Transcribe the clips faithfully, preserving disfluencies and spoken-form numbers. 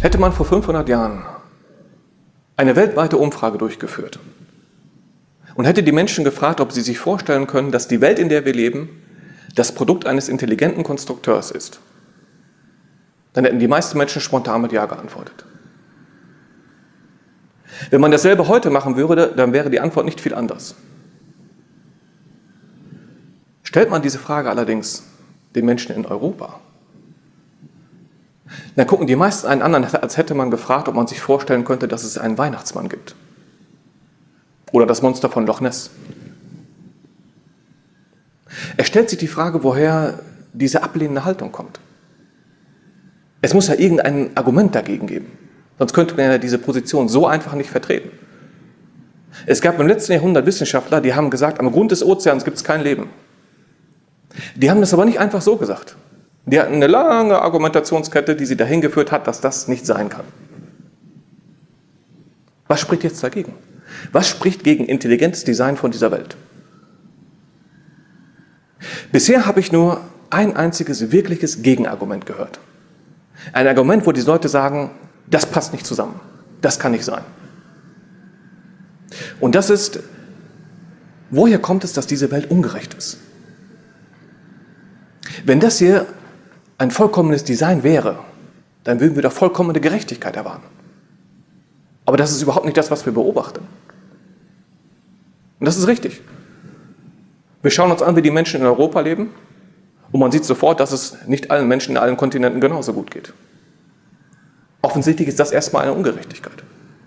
Hätte man vor fünfhundert Jahren eine weltweite Umfrage durchgeführt und hätte die Menschen gefragt, ob sie sich vorstellen können, dass die Welt, in der wir leben, das Produkt eines intelligenten Konstrukteurs ist, dann hätten die meisten Menschen spontan mit Ja geantwortet. Wenn man dasselbe heute machen würde, dann wäre die Antwort nicht viel anders. Stellt man diese Frage allerdings den Menschen in Europa, dann gucken die meisten einen anderen, als hätte man gefragt, ob man sich vorstellen könnte, dass es einen Weihnachtsmann gibt. Oder das Monster von Loch Ness. Es stellt sich die Frage, woher diese ablehnende Haltung kommt. Es muss ja irgendein Argument dagegen geben. Sonst könnte man ja diese Position so einfach nicht vertreten. Es gab im letzten Jahrhundert Wissenschaftler, die haben gesagt, am Grund des Ozeans gibt es kein Leben. Die haben das aber nicht einfach so gesagt. Die hatten eine lange Argumentationskette, die sie dahin geführt hat, dass das nicht sein kann. Was spricht jetzt dagegen? Was spricht gegen intelligentes Design von dieser Welt? Bisher habe ich nur ein einziges wirkliches Gegenargument gehört. Ein Argument, wo die Leute sagen, das passt nicht zusammen, das kann nicht sein. Und das ist, woher kommt es, dass diese Welt ungerecht ist? Wenn das hier ein vollkommenes Design wäre, dann würden wir doch vollkommene Gerechtigkeit erwarten. Aber das ist überhaupt nicht das, was wir beobachten. Und das ist richtig. Wir schauen uns an, wie die Menschen in Europa leben, und man sieht sofort, dass es nicht allen Menschen in allen Kontinenten genauso gut geht. Offensichtlich ist das erstmal eine Ungerechtigkeit.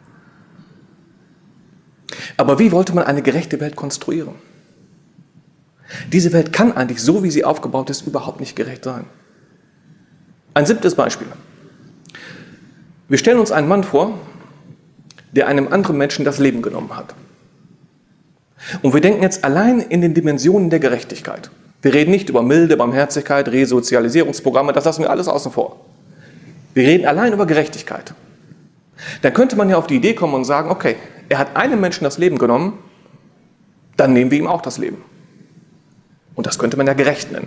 Aber wie wollte man eine gerechte Welt konstruieren? Diese Welt kann eigentlich, so wie sie aufgebaut ist, überhaupt nicht gerecht sein. Ein siebtes Beispiel. Wir stellen uns einen Mann vor, der einem anderen Menschen das Leben genommen hat. Und wir denken jetzt allein in den Dimensionen der Gerechtigkeit. Wir reden nicht über Milde, Barmherzigkeit, Resozialisierungsprogramme, das lassen wir alles außen vor. Wir reden allein über Gerechtigkeit. Dann könnte man ja auf die Idee kommen und sagen, okay, er hat einem Menschen das Leben genommen, dann nehmen wir ihm auch das Leben. Und das könnte man ja gerecht nennen.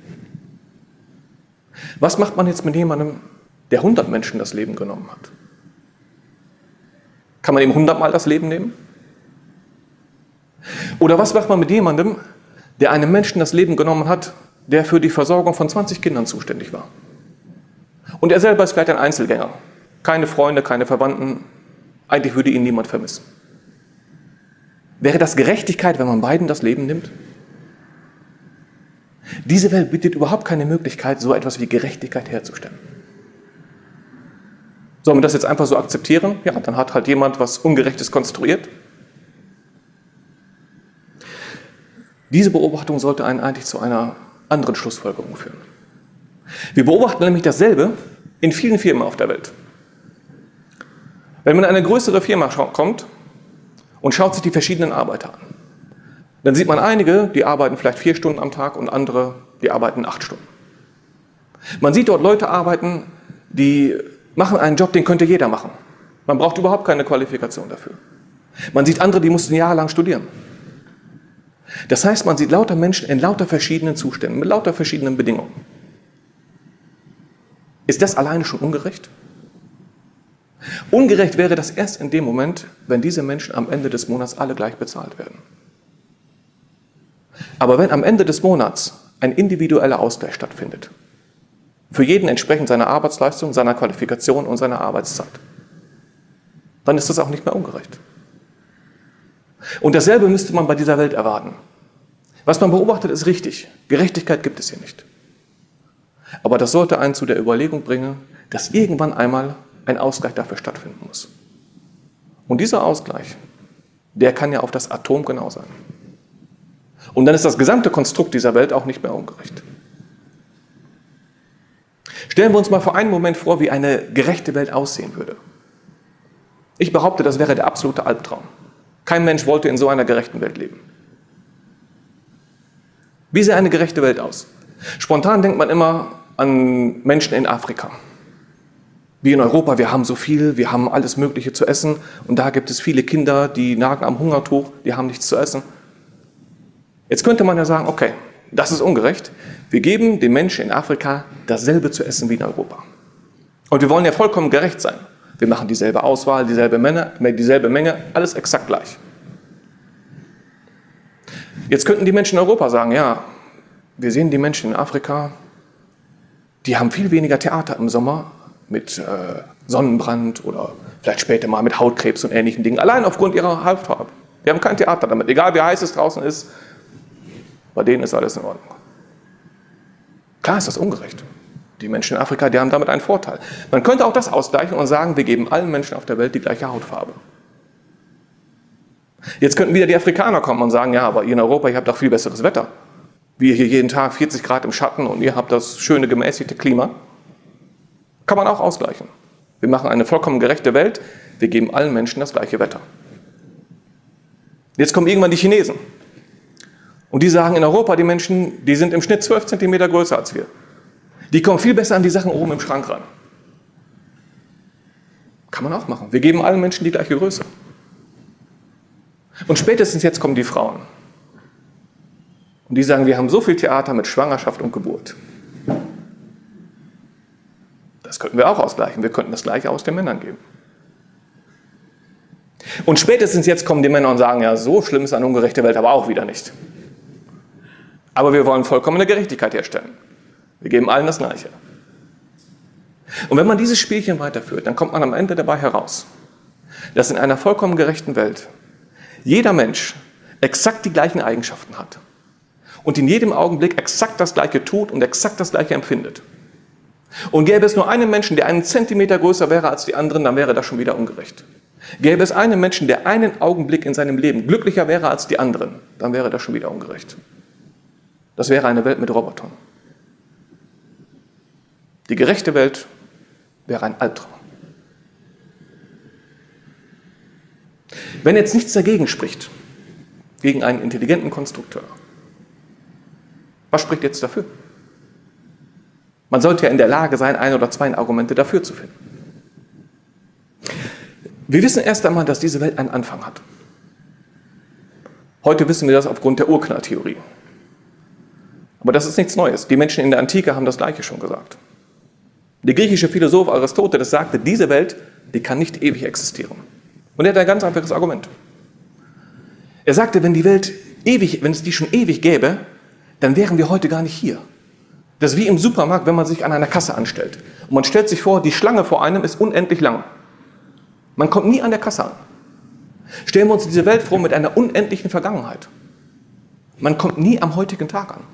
Was macht man jetzt mit jemandem, der hundert Menschen das Leben genommen hat? Kann man ihm hundertmal das Leben nehmen? Oder was macht man mit jemandem, der einem Menschen das Leben genommen hat, der für die Versorgung von zwanzig Kindern zuständig war? Und er selber ist vielleicht ein Einzelgänger. Keine Freunde, keine Verwandten. Eigentlich würde ihn niemand vermissen. Wäre das Gerechtigkeit, wenn man beiden das Leben nimmt? Diese Welt bietet überhaupt keine Möglichkeit, so etwas wie Gerechtigkeit herzustellen. Sollen wir das jetzt einfach so akzeptieren? Ja, dann hat halt jemand was Ungerechtes konstruiert. Diese Beobachtung sollte einen eigentlich zu einer anderen Schlussfolgerung führen. Wir beobachten nämlich dasselbe in vielen Firmen auf der Welt. Wenn man in eine größere Firma kommt und schaut sich die verschiedenen Arbeiter an, dann sieht man einige, die arbeiten vielleicht vier Stunden am Tag und andere, die arbeiten acht Stunden. Man sieht dort Leute arbeiten, die machen einen Job, den könnte jeder machen. Man braucht überhaupt keine Qualifikation dafür. Man sieht andere, die mussten jahrelang studieren. Das heißt, man sieht lauter Menschen in lauter verschiedenen Zuständen, mit lauter verschiedenen Bedingungen. Ist das alleine schon ungerecht? Ungerecht wäre das erst in dem Moment, wenn diese Menschen am Ende des Monats alle gleich bezahlt werden. Aber wenn am Ende des Monats ein individueller Ausgleich stattfindet, für jeden entsprechend seiner Arbeitsleistung, seiner Qualifikation und seiner Arbeitszeit, dann ist das auch nicht mehr ungerecht. Und dasselbe müsste man bei dieser Welt erwarten. Was man beobachtet, ist richtig. Gerechtigkeit gibt es hier nicht. Aber das sollte einen zu der Überlegung bringen, dass irgendwann einmal ein Ausgleich dafür stattfinden muss. Und dieser Ausgleich, der kann ja auf das Atom genau sein. Und dann ist das gesamte Konstrukt dieser Welt auch nicht mehr ungerecht. Stellen wir uns mal für einen Moment vor, wie eine gerechte Welt aussehen würde. Ich behaupte, das wäre der absolute Albtraum. Kein Mensch wollte in so einer gerechten Welt leben. Wie sähe eine gerechte Welt aus? Spontan denkt man immer an Menschen in Afrika. Wie in Europa, wir haben so viel, wir haben alles Mögliche zu essen und da gibt es viele Kinder, die nagen am Hungertuch, die haben nichts zu essen. Jetzt könnte man ja sagen, okay, das ist ungerecht, wir geben den Menschen in Afrika dasselbe zu essen wie in Europa. Und wir wollen ja vollkommen gerecht sein. Wir machen dieselbe Auswahl, dieselbe Menge, dieselbe Menge, alles exakt gleich. Jetzt könnten die Menschen in Europa sagen, ja, wir sehen die Menschen in Afrika, die haben viel weniger Theater im Sommer mit äh, Sonnenbrand oder vielleicht später mal mit Hautkrebs und ähnlichen Dingen, allein aufgrund ihrer Hautfarbe. Die haben kein Theater damit, egal wie heiß es draußen ist, bei denen ist alles in Ordnung. Klar ist das ungerecht. Die Menschen in Afrika, die haben damit einen Vorteil. Man könnte auch das ausgleichen und sagen, wir geben allen Menschen auf der Welt die gleiche Hautfarbe. Jetzt könnten wieder die Afrikaner kommen und sagen, ja, aber ihr in Europa, ihr habt doch viel besseres Wetter. Wir hier jeden Tag vierzig Grad im Schatten und ihr habt das schöne gemäßigte Klima. Kann man auch ausgleichen. Wir machen eine vollkommen gerechte Welt, wir geben allen Menschen das gleiche Wetter. Jetzt kommen irgendwann die Chinesen. Und die sagen, in Europa, die Menschen, die sind im Schnitt zwölf Zentimeter größer als wir. Die kommen viel besser an die Sachen oben im Schrank ran. Kann man auch machen. Wir geben allen Menschen die gleiche Größe. Und spätestens jetzt kommen die Frauen. Und die sagen, wir haben so viel Theater mit Schwangerschaft und Geburt. Das könnten wir auch ausgleichen. Wir könnten das Gleiche aus den Männern geben. Und spätestens jetzt kommen die Männer und sagen, ja, so schlimm ist eine ungerechte Welt aber auch wieder nicht. Aber wir wollen vollkommene Gerechtigkeit herstellen. Wir geben allen das Gleiche. Und wenn man dieses Spielchen weiterführt, dann kommt man am Ende dabei heraus, dass in einer vollkommen gerechten Welt jeder Mensch exakt die gleichen Eigenschaften hat und in jedem Augenblick exakt das Gleiche tut und exakt das Gleiche empfindet. Und gäbe es nur einen Menschen, der einen Zentimeter größer wäre als die anderen, dann wäre das schon wieder ungerecht. Gäbe es einen Menschen, der einen Augenblick in seinem Leben glücklicher wäre als die anderen, dann wäre das schon wieder ungerecht. Das wäre eine Welt mit Robotern. Die gerechte Welt wäre ein Albtraum. Wenn jetzt nichts dagegen spricht, gegen einen intelligenten Konstrukteur, was spricht jetzt dafür? Man sollte ja in der Lage sein, ein oder zwei Argumente dafür zu finden. Wir wissen erst einmal, dass diese Welt einen Anfang hat. Heute wissen wir das aufgrund der Urknalltheorie. Aber das ist nichts Neues. Die Menschen in der Antike haben das Gleiche schon gesagt. Der griechische Philosoph Aristoteles sagte, diese Welt, die kann nicht ewig existieren. Und er hat ein ganz einfaches Argument. Er sagte, wenn die Welt ewig, wenn es die schon ewig gäbe, dann wären wir heute gar nicht hier. Das ist wie im Supermarkt, wenn man sich an einer Kasse anstellt. Und man stellt sich vor, die Schlange vor einem ist unendlich lang. Man kommt nie an der Kasse an. Stellen wir uns diese Welt vor mit einer unendlichen Vergangenheit. Man kommt nie am heutigen Tag an.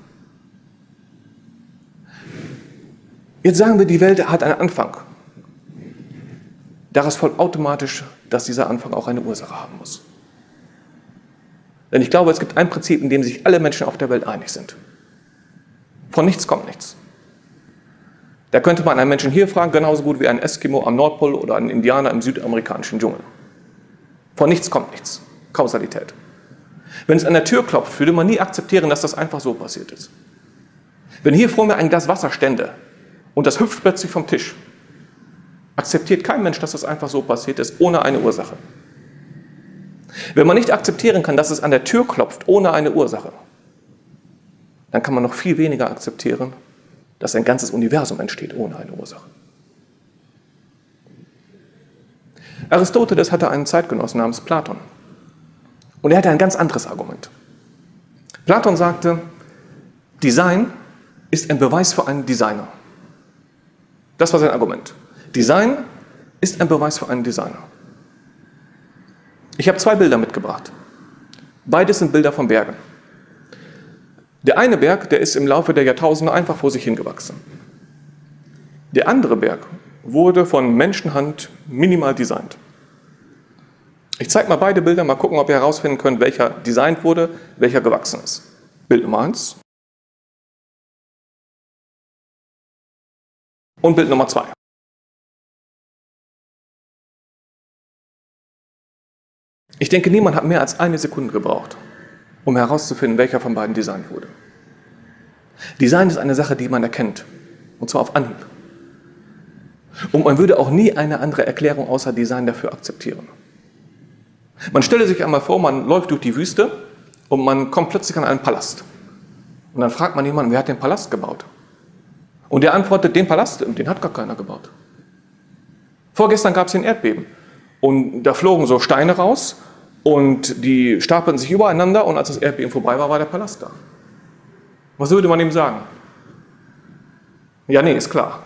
Jetzt sagen wir, die Welt hat einen Anfang. Daraus folgt automatisch, dass dieser Anfang auch eine Ursache haben muss. Denn ich glaube, es gibt ein Prinzip, in dem sich alle Menschen auf der Welt einig sind. Von nichts kommt nichts. Da könnte man einen Menschen hier fragen, genauso gut wie einen Eskimo am Nordpol oder einen Indianer im südamerikanischen Dschungel. Von nichts kommt nichts. Kausalität. Wenn es an der Tür klopft, würde man nie akzeptieren, dass das einfach so passiert ist. Wenn hier vor mir ein Glas Wasser stände und das hüpft plötzlich vom Tisch, akzeptiert kein Mensch, dass das einfach so passiert ist, ohne eine Ursache. Wenn man nicht akzeptieren kann, dass es an der Tür klopft, ohne eine Ursache, dann kann man noch viel weniger akzeptieren, dass ein ganzes Universum entsteht ohne eine Ursache. Aristoteles hatte einen Zeitgenossen namens Platon. Und er hatte ein ganz anderes Argument. Platon sagte, Design ist ein Beweis für einen Designer. Das war sein Argument. Design ist ein Beweis für einen Designer. Ich habe zwei Bilder mitgebracht. Beides sind Bilder von Bergen. Der eine Berg, der ist im Laufe der Jahrtausende einfach vor sich hingewachsen. Der andere Berg wurde von Menschenhand minimal designt. Ich zeige mal beide Bilder, mal gucken, ob ihr herausfinden könnt, welcher designt wurde, welcher gewachsen ist. Bild Nummer eins und Bild Nummer zwei. Ich denke, niemand hat mehr als eine Sekunde gebraucht, um herauszufinden, welcher von beiden designt wurde. Design ist eine Sache, die man erkennt, und zwar auf Anhieb. Und man würde auch nie eine andere Erklärung außer Design dafür akzeptieren. Man stelle sich einmal vor, man läuft durch die Wüste und man kommt plötzlich an einen Palast. Und dann fragt man jemanden, wer hat den Palast gebaut? Und der antwortet, den Palast, den hat gar keiner gebaut. Vorgestern gab es hier ein Erdbeben und da flogen so Steine raus und die stapelten sich übereinander und als das Erdbeben vorbei war, war der Palast da. Was würde man ihm sagen? Ja, nee, ist klar.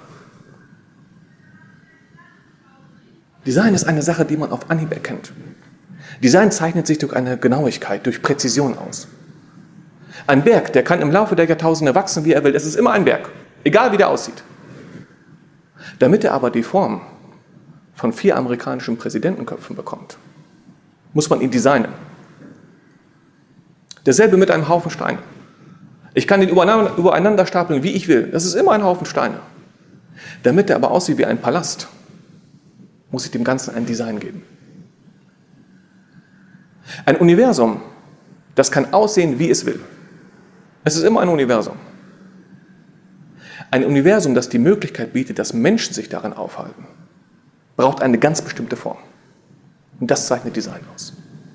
Design ist eine Sache, die man auf Anhieb erkennt. Design zeichnet sich durch eine Genauigkeit, durch Präzision aus. Ein Berg, der kann im Laufe der Jahrtausende wachsen, wie er will. Es ist immer ein Berg, egal wie der aussieht. Damit er aber die Form von vier amerikanischen Präsidentenköpfen bekommt, muss man ihn designen. Dasselbe mit einem Haufen Steine. Ich kann ihn übereinander stapeln, wie ich will. Das ist immer ein Haufen Steine. Damit er aber aussieht wie ein Palast, muss ich dem Ganzen ein Design geben. Ein Universum, das kann aussehen, wie es will. Es ist immer ein Universum. Ein Universum, das die Möglichkeit bietet, dass Menschen sich darin aufhalten, braucht eine ganz bestimmte Form. Und das zeichnet Design aus.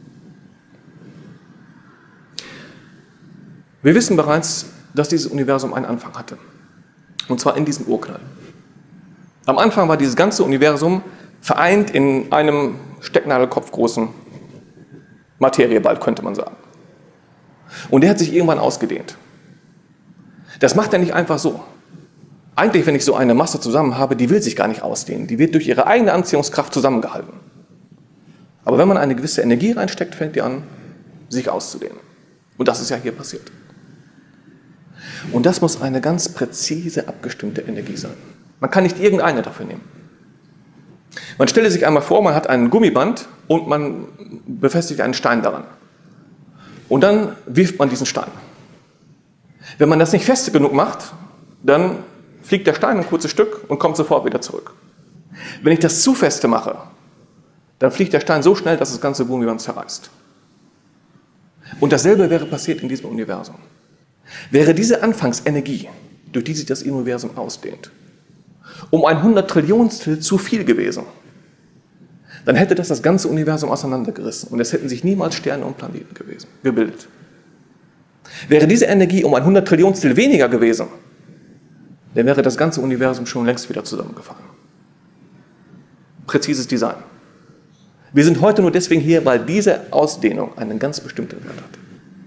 Wir wissen bereits, dass dieses Universum einen Anfang hatte. Und zwar in diesem Urknall. Am Anfang war dieses ganze Universum vereint in einem Stecknadelkopf großen Materieball, könnte man sagen. Und der hat sich irgendwann ausgedehnt. Das macht er nicht einfach so. Eigentlich, wenn ich so eine Masse zusammen habe, die will sich gar nicht ausdehnen. Die wird durch ihre eigene Anziehungskraft zusammengehalten. Aber wenn man eine gewisse Energie reinsteckt, fängt die an, sich auszudehnen. Und das ist ja hier passiert. Und das muss eine ganz präzise abgestimmte Energie sein. Man kann nicht irgendeine dafür nehmen. Man stelle sich einmal vor, man hat ein Gummiband und man befestigt einen Stein daran. Und dann wirft man diesen Stein. Wenn man das nicht fest genug macht, dann fliegt der Stein ein kurzes Stück und kommt sofort wieder zurück. Wenn ich das zu feste mache, dann fliegt der Stein so schnell, dass das ganze Gummiband zerreißt. Und dasselbe wäre passiert in diesem Universum. Wäre diese Anfangsenergie, durch die sich das Universum ausdehnt, um ein Hundertrillionstel zu viel gewesen, dann hätte das das ganze Universum auseinandergerissen und es hätten sich niemals Sterne und Planeten gewesen, gebildet. Wäre diese Energie um ein Hundertrillionstel weniger gewesen, dann wäre das ganze Universum schon längst wieder zusammengefallen. Präzises Design. Wir sind heute nur deswegen hier, weil diese Ausdehnung einen ganz bestimmten Wert hat.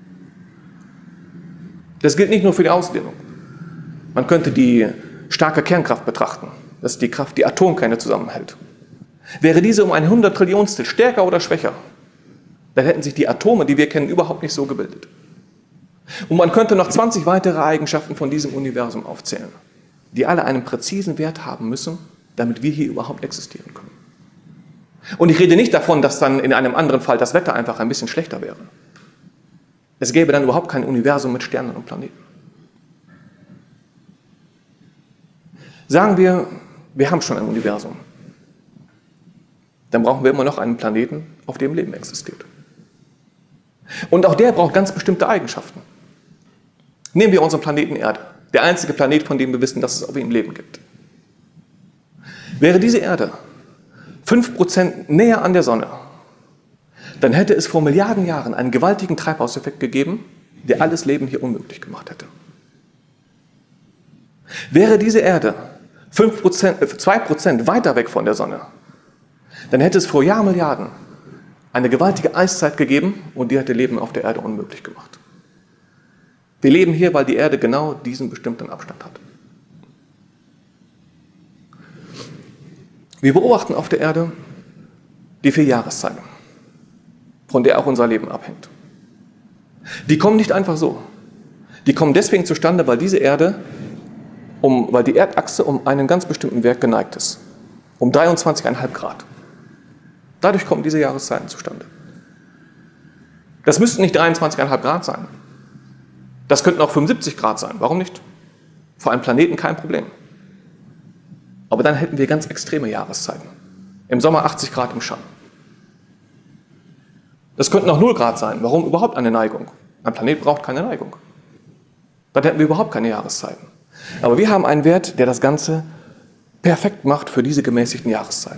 Das gilt nicht nur für die Ausdehnung. Man könnte die starke Kernkraft betrachten. Das ist die Kraft, die Atomkerne zusammenhält. Wäre diese um ein Hundertrillionstel stärker oder schwächer, dann hätten sich die Atome, die wir kennen, überhaupt nicht so gebildet. Und man könnte noch zwanzig weitere Eigenschaften von diesem Universum aufzählen, die alle einen präzisen Wert haben müssen, damit wir hier überhaupt existieren können. Und ich rede nicht davon, dass dann in einem anderen Fall das Wetter einfach ein bisschen schlechter wäre. Es gäbe dann überhaupt kein Universum mit Sternen und Planeten. Sagen wir, wir haben schon ein Universum. Dann brauchen wir immer noch einen Planeten, auf dem Leben existiert. Und auch der braucht ganz bestimmte Eigenschaften. Nehmen wir unseren Planeten Erde, der einzige Planet, von dem wir wissen, dass es auf ihm Leben gibt. Wäre diese Erde fünf Prozent näher an der Sonne, dann hätte es vor Milliarden Jahren einen gewaltigen Treibhauseffekt gegeben, der alles Leben hier unmöglich gemacht hätte. Wäre diese Erde fünf Prozent, zwei Prozent weiter weg von der Sonne, dann hätte es vor Jahrmilliarden eine gewaltige Eiszeit gegeben und die hätte Leben auf der Erde unmöglich gemacht. Wir leben hier, weil die Erde genau diesen bestimmten Abstand hat. Wir beobachten auf der Erde die vier Jahreszeiten, von der auch unser Leben abhängt. Die kommen nicht einfach so. Die kommen deswegen zustande, weil diese Erde, um, weil die Erdachse um einen ganz bestimmten Wert geneigt ist. Um dreiundzwanzig Komma fünf Grad. Dadurch kommen diese Jahreszeiten zustande. Das müssten nicht dreiundzwanzig Komma fünf Grad sein. Das könnten auch fünfundsiebzig Grad sein. Warum nicht? Für einen Planeten kein Problem. Aber dann hätten wir ganz extreme Jahreszeiten. Im Sommer achtzig Grad im Schatten. Das könnten auch null Grad sein. Warum überhaupt eine Neigung? Ein Planet braucht keine Neigung. Dann hätten wir überhaupt keine Jahreszeiten. Aber wir haben einen Wert, der das Ganze perfekt macht für diese gemäßigten Jahreszeiten.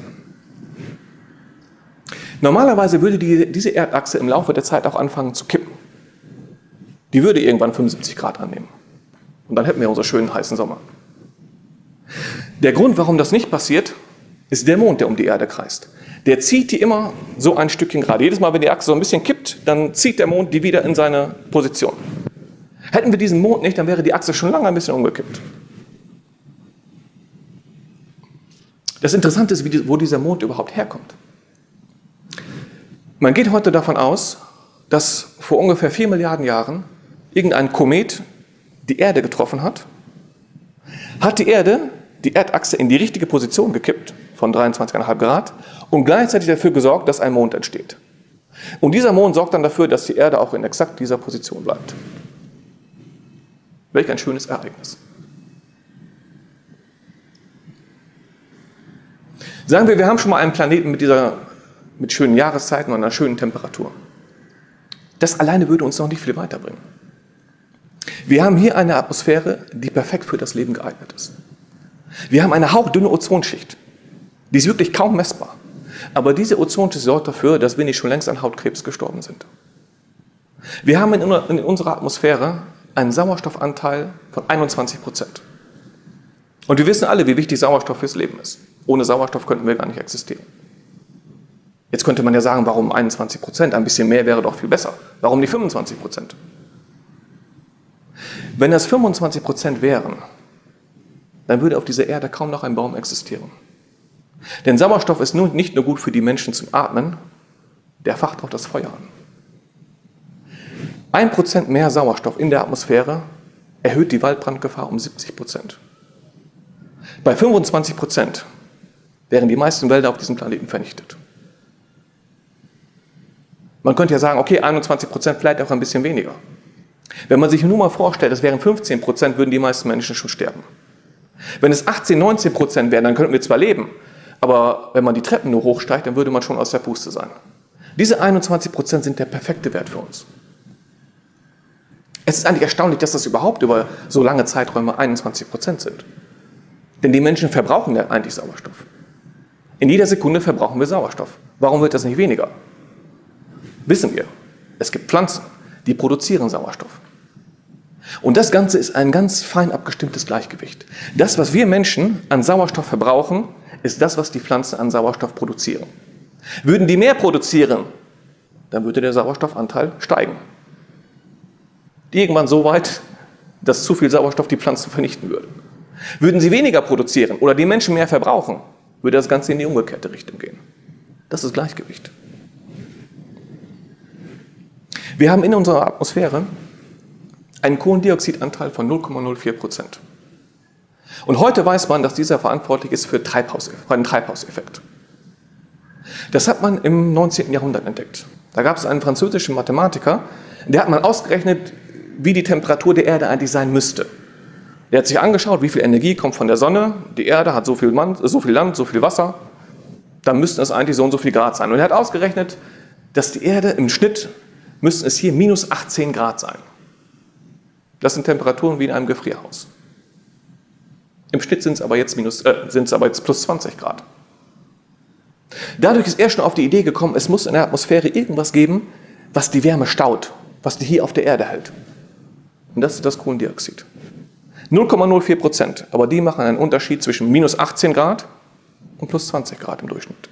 Normalerweise würde die, diese Erdachse im Laufe der Zeit auch anfangen zu kippen. Die würde irgendwann fünfundsiebzig Grad annehmen. Und dann hätten wir unseren schönen heißen Sommer. Der Grund, warum das nicht passiert, ist der Mond, der um die Erde kreist. Der zieht die immer so ein Stückchen gerade. Jedes Mal, wenn die Achse so ein bisschen kippt, dann zieht der Mond die wieder in seine Position. Hätten wir diesen Mond nicht, dann wäre die Achse schon lange ein bisschen umgekippt. Das Interessante ist, wo dieser Mond überhaupt herkommt. Man geht heute davon aus, dass vor ungefähr vier Milliarden Jahren irgendein Komet die Erde getroffen hat, hat die Erde die Erdachse in die richtige Position gekippt, von dreiundzwanzig Komma fünf Grad, und gleichzeitig dafür gesorgt, dass ein Mond entsteht. Und dieser Mond sorgt dann dafür, dass die Erde auch in exakt dieser Position bleibt. Welch ein schönes Ereignis. Sagen wir, wir haben schon mal einen Planeten mit, dieser, mit schönen Jahreszeiten und einer schönen Temperatur. Das alleine würde uns noch nicht viel weiterbringen. Wir haben hier eine Atmosphäre, die perfekt für das Leben geeignet ist. Wir haben eine hauchdünne Ozonschicht. Die ist wirklich kaum messbar. Aber diese Ozonschicht sorgt dafür, dass wir nicht schon längst an Hautkrebs gestorben sind. Wir haben in, in unserer Atmosphäre einen Sauerstoffanteil von einundzwanzig Prozent. Und wir wissen alle, wie wichtig Sauerstoff fürs Leben ist. Ohne Sauerstoff könnten wir gar nicht existieren. Jetzt könnte man ja sagen, warum einundzwanzig Prozent? Ein bisschen mehr wäre doch viel besser. Warum nicht fünfundzwanzig Prozent? Wenn das fünfundzwanzig Prozent wären, dann würde auf dieser Erde kaum noch ein Baum existieren. Denn Sauerstoff ist nun nicht nur gut für die Menschen zum Atmen, der facht auch das Feuer an. Ein Prozent mehr Sauerstoff in der Atmosphäre erhöht die Waldbrandgefahr um siebzig Prozent. Bei fünfundzwanzig Prozent wären die meisten Wälder auf diesem Planeten vernichtet. Man könnte ja sagen, okay, einundzwanzig Prozent, vielleicht auch ein bisschen weniger. Wenn man sich nur mal vorstellt, es wären fünfzehn Prozent, würden die meisten Menschen schon sterben. Wenn es achtzehn, neunzehn Prozent wären, dann könnten wir zwar leben, aber wenn man die Treppen nur hochsteigt, dann würde man schon aus der Puste sein. Diese einundzwanzig Prozent sind der perfekte Wert für uns. Es ist eigentlich erstaunlich, dass das überhaupt über so lange Zeiträume einundzwanzig Prozent sind. Denn die Menschen verbrauchen ja eigentlich Sauerstoff. In jeder Sekunde verbrauchen wir Sauerstoff. Warum wird das nicht weniger? Wissen wir. Es gibt Pflanzen, die produzieren Sauerstoff. Und das Ganze ist ein ganz fein abgestimmtes Gleichgewicht. Das, was wir Menschen an Sauerstoff verbrauchen, ist das, was die Pflanzen an Sauerstoff produzieren. Würden die mehr produzieren, dann würde der Sauerstoffanteil steigen. Irgendwann so weit, dass zu viel Sauerstoff die Pflanzen vernichten würde. Würden sie weniger produzieren oder die Menschen mehr verbrauchen, würde das Ganze in die umgekehrte Richtung gehen. Das ist Gleichgewicht. Wir haben in unserer Atmosphäre einen Kohlendioxidanteil von null Komma null vier Prozent. Und heute weiß man, dass dieser verantwortlich ist für, Treibhaus, für einen Treibhauseffekt. Das hat man im neunzehnten Jahrhundert entdeckt. Da gab es einen französischen Mathematiker, der hat mal ausgerechnet, wie die Temperatur der Erde eigentlich sein müsste. Der hat sich angeschaut, wie viel Energie kommt von der Sonne, die Erde hat so viel, Land, so viel Land, so viel Wasser, dann müssten es eigentlich so und so viel Grad sein. Und er hat ausgerechnet, dass die Erde im Schnitt, müssten es hier minus achtzehn Grad sein. Das sind Temperaturen wie in einem Gefrierhaus. Im Schnitt sind es aber jetzt, minus, äh, sind es aber jetzt plus zwanzig Grad. Dadurch ist er schon auf die Idee gekommen, es muss in der Atmosphäre irgendwas geben, was die Wärme staut, was die hier auf der Erde hält. Und das ist das Kohlendioxid. null Komma null vier Prozent, aber die machen einen Unterschied zwischen minus achtzehn Grad und plus zwanzig Grad im Durchschnitt.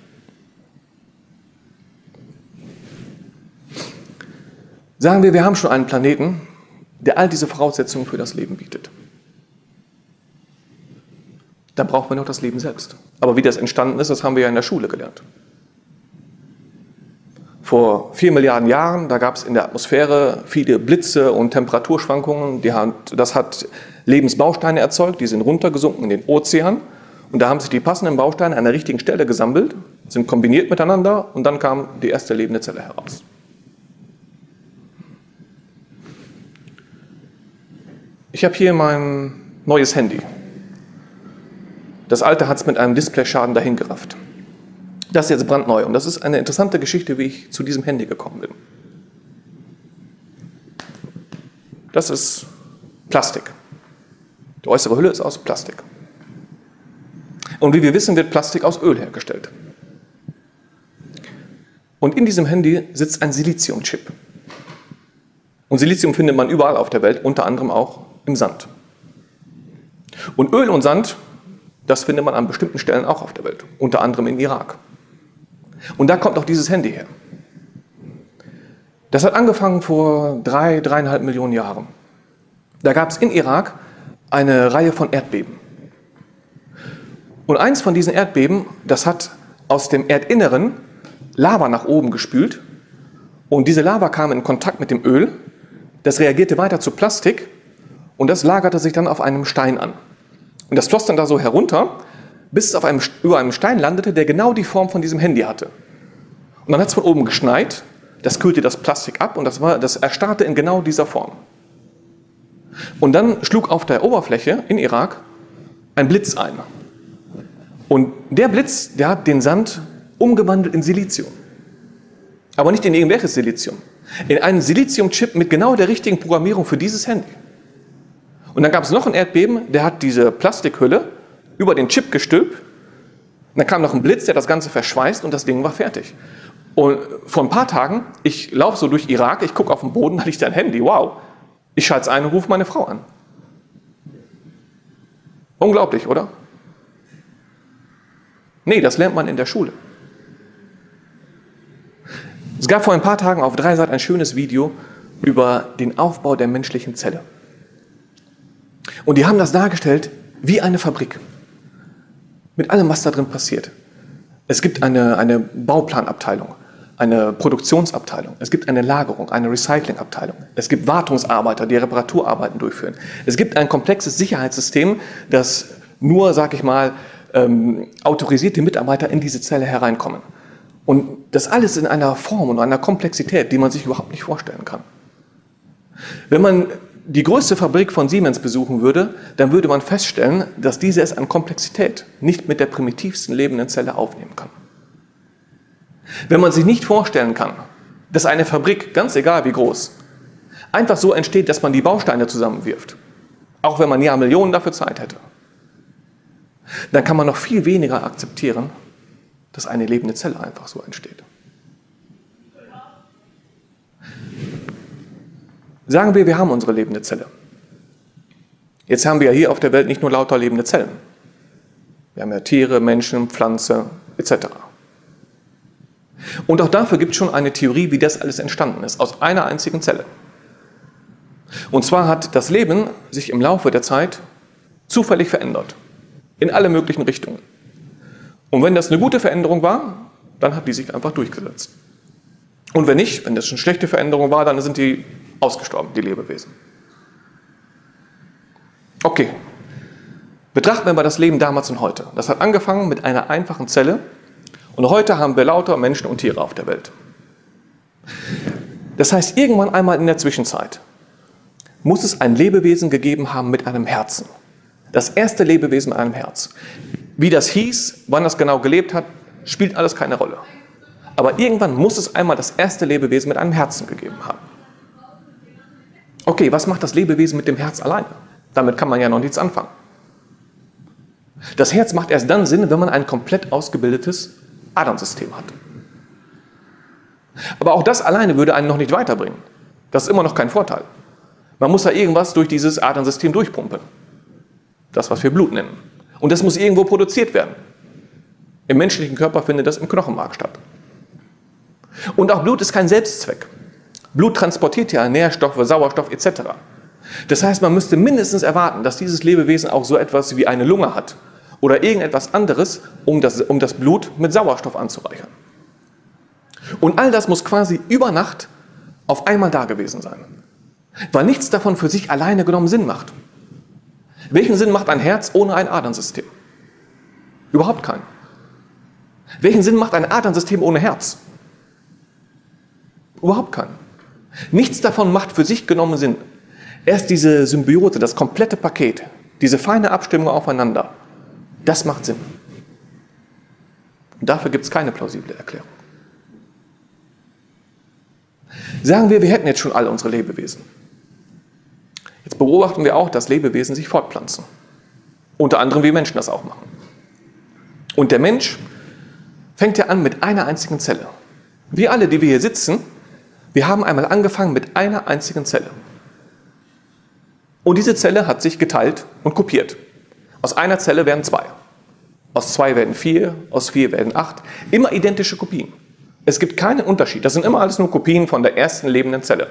Sagen wir, wir haben schon einen Planeten, der all diese Voraussetzungen für das Leben bietet. Dann brauchen wir noch das Leben selbst. Aber wie das entstanden ist, das haben wir ja in der Schule gelernt. Vor vier Milliarden Jahren, da gab es in der Atmosphäre viele Blitze und Temperaturschwankungen. Die haben, das hat Lebensbausteine erzeugt, die sind runtergesunken in den Ozean. Und da haben sich die passenden Bausteine an der richtigen Stelle gesammelt, sind kombiniert miteinander und dann kam die erste lebende Zelle heraus. Ich habe hier mein neues Handy. Das alte hat es mit einem Displayschaden dahingerafft. Das ist jetzt brandneu und das ist eine interessante Geschichte, wie ich zu diesem Handy gekommen bin. Das ist Plastik. Die äußere Hülle ist aus Plastik. Und wie wir wissen, wird Plastik aus Öl hergestellt. Und in diesem Handy sitzt ein Siliziumchip. Und Silizium findet man überall auf der Welt, unter anderem auch im Sand. Und Öl und Sand Das findet man an bestimmten Stellen auch auf der Welt, unter anderem im Irak. Und da kommt auch dieses Handy her. Das hat angefangen vor drei, dreieinhalb Millionen Jahren. Da gab es in Irak eine Reihe von Erdbeben. Und eins von diesen Erdbeben, das hat aus dem Erdinneren Lava nach oben gespült. Und diese Lava kam in Kontakt mit dem Öl. Das reagierte weiter zu Plastik und das lagerte sich dann auf einem Stein an. Und das floss dann da so herunter, bis es auf einem, über einem Stein landete, der genau die Form von diesem Handy hatte. Und dann hat es von oben geschneit, das kühlte das Plastik ab und das, war, das erstarrte in genau dieser Form. Und dann schlug auf der Oberfläche in Irak ein Blitz ein. Und der Blitz, der hat den Sand umgewandelt in Silizium. Aber nicht in irgendwelches Silizium. In einen Siliziumchip mit genau der richtigen Programmierung für dieses Handy. Und dann gab es noch ein Erdbeben, der hat diese Plastikhülle über den Chip gestülpt. Dann kam noch ein Blitz, der das Ganze verschweißt und das Ding war fertig. Und vor ein paar Tagen, ich laufe so durch Irak, ich gucke auf den Boden, da liegt ein Handy, wow. Ich schalte es ein und rufe meine Frau an. Unglaublich, oder? Nee, das lernt man in der Schule. Es gab vor ein paar Tagen auf Dreisat ein schönes Video über den Aufbau der menschlichen Zelle. Und die haben das dargestellt wie eine Fabrik. Mit allem, was da drin passiert. Es gibt eine, eine Bauplanabteilung, eine Produktionsabteilung, es gibt eine Lagerung, eine Recyclingabteilung, es gibt Wartungsarbeiter, die Reparaturarbeiten durchführen. Es gibt ein komplexes Sicherheitssystem, das nur, sag ich mal, ähm, autorisierte Mitarbeiter in diese Zelle hereinkommen. Und das alles in einer Form und einer Komplexität, die man sich überhaupt nicht vorstellen kann. Wenn man die größte Fabrik von Siemens besuchen würde, dann würde man feststellen, dass diese es an Komplexität nicht mit der primitivsten lebenden Zelle aufnehmen kann. Wenn man sich nicht vorstellen kann, dass eine Fabrik, ganz egal wie groß, einfach so entsteht, dass man die Bausteine zusammenwirft, auch wenn man ja Millionen dafür Zeit hätte, dann kann man noch viel weniger akzeptieren, dass eine lebende Zelle einfach so entsteht. Sagen wir, wir haben unsere lebende Zelle. Jetzt haben wir ja hier auf der Welt nicht nur lauter lebende Zellen. Wir haben ja Tiere, Menschen, Pflanzen et cetera. Und auch dafür gibt es schon eine Theorie, wie das alles entstanden ist, aus einer einzigen Zelle. Und zwar hat das Leben sich im Laufe der Zeit zufällig verändert, in alle möglichen Richtungen. Und wenn das eine gute Veränderung war, dann hat die sich einfach durchgesetzt. Und wenn nicht, wenn das eine schlechte Veränderung war, dann sind die ausgestorben, die Lebewesen. Okay, betrachten wir mal das Leben damals und heute. Das hat angefangen mit einer einfachen Zelle und heute haben wir lauter Menschen und Tiere auf der Welt. Das heißt, irgendwann einmal in der Zwischenzeit muss es ein Lebewesen gegeben haben mit einem Herzen. Das erste Lebewesen mit einem Herz. Wie das hieß, wann das genau gelebt hat, spielt alles keine Rolle. Aber irgendwann muss es einmal das erste Lebewesen mit einem Herzen gegeben haben. Okay, was macht das Lebewesen mit dem Herz alleine? Damit kann man ja noch nichts anfangen. Das Herz macht erst dann Sinn, wenn man ein komplett ausgebildetes Adernsystem hat. Aber auch das alleine würde einen noch nicht weiterbringen. Das ist immer noch kein Vorteil. Man muss da irgendwas durch dieses Adernsystem durchpumpen. Das, was wir Blut nennen. Und das muss irgendwo produziert werden. Im menschlichen Körper findet das im Knochenmark statt. Und auch Blut ist kein Selbstzweck. Blut transportiert ja Nährstoffe, Sauerstoff et cetera. Das heißt, man müsste mindestens erwarten, dass dieses Lebewesen auch so etwas wie eine Lunge hat oder irgendetwas anderes, um das, um das Blut mit Sauerstoff anzureichern. Und all das muss quasi über Nacht auf einmal da gewesen sein. Weil nichts davon für sich alleine genommen Sinn macht. Welchen Sinn macht ein Herz ohne ein Adernsystem? Überhaupt keinen. Welchen Sinn macht ein Adernsystem ohne Herz? Überhaupt keinen. Nichts davon macht für sich genommen Sinn. Erst diese Symbiose, das komplette Paket, diese feine Abstimmung aufeinander, das macht Sinn. Und dafür gibt es keine plausible Erklärung. Sagen wir, wir hätten jetzt schon alle unsere Lebewesen. Jetzt beobachten wir auch, dass Lebewesen sich fortpflanzen. Unter anderem wie Menschen das auch machen. Und der Mensch fängt ja an mit einer einzigen Zelle. Wir alle, die wir hier sitzen, wir haben einmal angefangen mit einer einzigen Zelle. Und diese Zelle hat sich geteilt und kopiert. Aus einer Zelle werden zwei. Aus zwei werden vier, aus vier werden acht. Immer identische Kopien. Es gibt keinen Unterschied. Das sind immer alles nur Kopien von der ersten lebenden Zelle.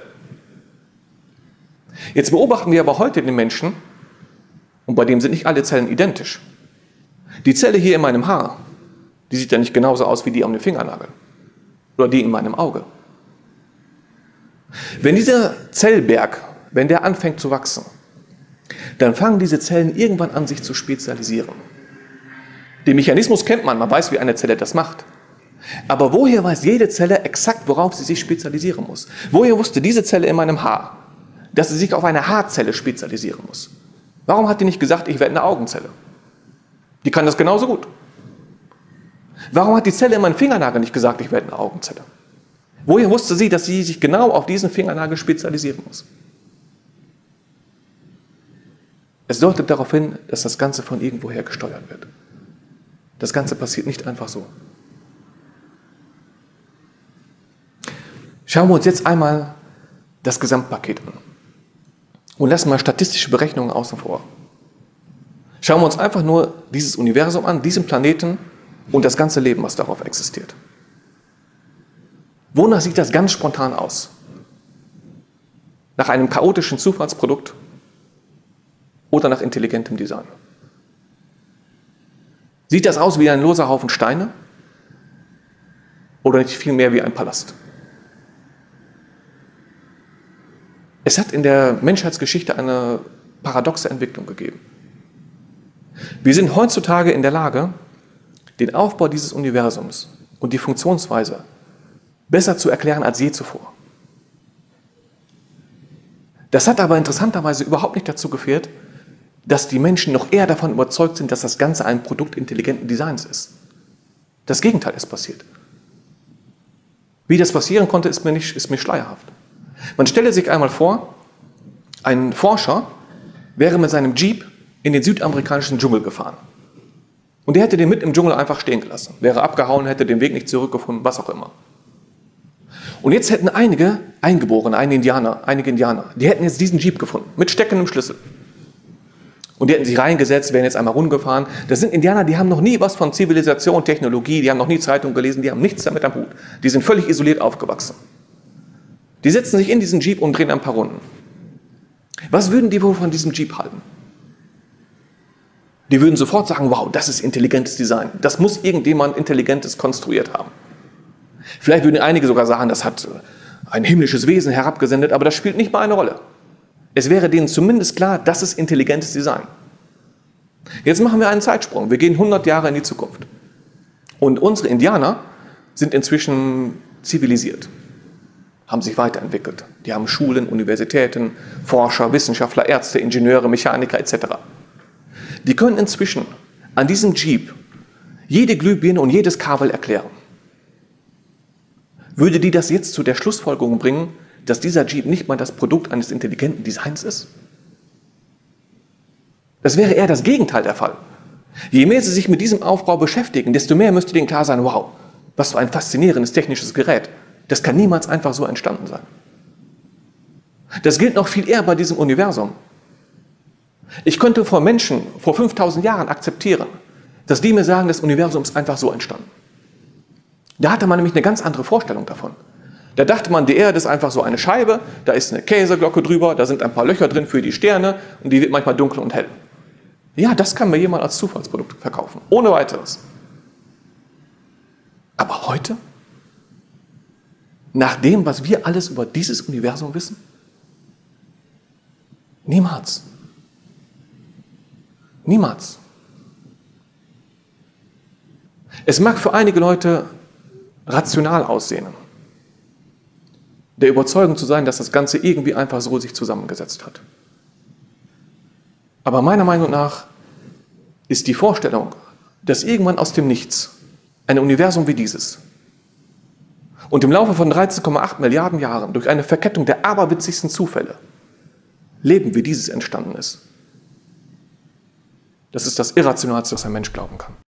Jetzt beobachten wir aber heute den Menschen, und bei dem sind nicht alle Zellen identisch. Die Zelle hier in meinem Haar, die sieht ja nicht genauso aus wie die am Fingernagel. Oder die in meinem Auge. Wenn dieser Zellberg, wenn der anfängt zu wachsen, dann fangen diese Zellen irgendwann an, sich zu spezialisieren. Den Mechanismus kennt man, man weiß, wie eine Zelle das macht. Aber woher weiß jede Zelle exakt, worauf sie sich spezialisieren muss? Woher wusste diese Zelle in meinem Haar, dass sie sich auf eine Haarzelle spezialisieren muss? Warum hat die nicht gesagt, ich werde eine Augenzelle? Die kann das genauso gut. Warum hat die Zelle in meinem Fingernagel nicht gesagt, ich werde eine Augenzelle? Woher wusste sie, dass sie sich genau auf diesen Fingernagel spezialisieren muss? Es deutet darauf hin, dass das Ganze von irgendwoher gesteuert wird. Das Ganze passiert nicht einfach so. Schauen wir uns jetzt einmal das Gesamtpaket an und lassen mal statistische Berechnungen außen vor. Schauen wir uns einfach nur dieses Universum an, diesen Planeten und das ganze Leben, was darauf existiert. Wonach sieht das ganz spontan aus? Nach einem chaotischen Zufallsprodukt oder nach intelligentem Design? Sieht das aus wie ein loser Haufen Steine oder nicht vielmehr wie ein Palast? Es hat in der Menschheitsgeschichte eine paradoxe Entwicklung gegeben. Wir sind heutzutage in der Lage, den Aufbau dieses Universums und die Funktionsweise besser zu erklären als je zuvor. Das hat aber interessanterweise überhaupt nicht dazu geführt, dass die Menschen noch eher davon überzeugt sind, dass das Ganze ein Produkt intelligenten Designs ist. Das Gegenteil ist passiert. Wie das passieren konnte, ist mir, nicht, ist mir schleierhaft. Man stelle sich einmal vor, ein Forscher wäre mit seinem Jeep in den südamerikanischen Dschungel gefahren. Und der hätte den mit im Dschungel einfach stehen gelassen. Wäre abgehauen, hätte den Weg nicht zurückgefunden, was auch immer. Und jetzt hätten einige Eingeborene, einige Indianer, einige Indianer, die hätten jetzt diesen Jeep gefunden, mit steckendem Schlüssel. Und die hätten sich reingesetzt, wären jetzt einmal rumgefahren. Das sind Indianer, die haben noch nie was von Zivilisation, Technologie, die haben noch nie Zeitung gelesen, die haben nichts damit am Hut. Die sind völlig isoliert aufgewachsen. Die setzen sich in diesen Jeep und drehen ein paar Runden. Was würden die wohl von diesem Jeep halten? Die würden sofort sagen, wow, das ist intelligentes Design. Das muss irgendjemand Intelligentes konstruiert haben. Vielleicht würden einige sogar sagen, das hat ein himmlisches Wesen herabgesendet, aber das spielt nicht mal eine Rolle. Es wäre denen zumindest klar, das ist intelligentes Design. Jetzt machen wir einen Zeitsprung. Wir gehen hundert Jahre in die Zukunft. Und unsere Indianer sind inzwischen zivilisiert, haben sich weiterentwickelt. Die haben Schulen, Universitäten, Forscher, Wissenschaftler, Ärzte, Ingenieure, Mechaniker et cetera. Die können inzwischen an diesem Jeep jede Glühbirne und jedes Kabel erklären. Würde die das jetzt zu der Schlussfolgerung bringen, dass dieser Jeep nicht mal das Produkt eines intelligenten Designs ist? Das wäre eher das Gegenteil der Fall. Je mehr sie sich mit diesem Aufbau beschäftigen, desto mehr müsste denen klar sein, wow, was für ein faszinierendes technisches Gerät. Das kann niemals einfach so entstanden sein. Das gilt noch viel eher bei diesem Universum. Ich könnte vor Menschen vor fünftausend Jahren akzeptieren, dass die mir sagen, das Universum ist einfach so entstanden. Da hatte man nämlich eine ganz andere Vorstellung davon. Da dachte man, die Erde ist einfach so eine Scheibe, da ist eine Käseglocke drüber, da sind ein paar Löcher drin für die Sterne und die wird manchmal dunkel und hell. Ja, das kann mir jemand als Zufallsprodukt verkaufen, ohne weiteres. Aber heute? Nach dem, was wir alles über dieses Universum wissen? Niemals. Niemals. Es mag für einige Leute rational aussehen, der Überzeugung zu sein, dass das Ganze irgendwie einfach so sich zusammengesetzt hat. Aber meiner Meinung nach ist die Vorstellung, dass irgendwann aus dem Nichts ein Universum wie dieses und im Laufe von dreizehn Komma acht Milliarden Jahren durch eine Verkettung der aberwitzigsten Zufälle Leben wie dieses entstanden ist. Das ist das Irrationalste, was ein Mensch glauben kann.